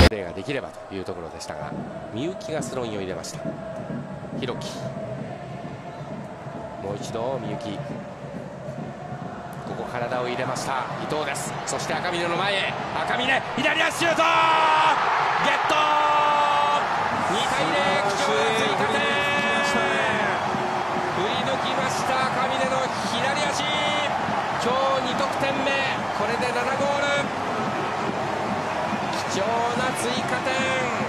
プレーができればというところでしたが、みゆきがスローインを入れました。ひろき、もう一度みゆき、ここ体を入れました。伊藤です。そして赤嶺の前へ、赤嶺左足シュート、ゲット、2対0、貴重な追加点、振り抜きました赤嶺の左足、今日2得点目、これで7ゴール、貴重な追加点。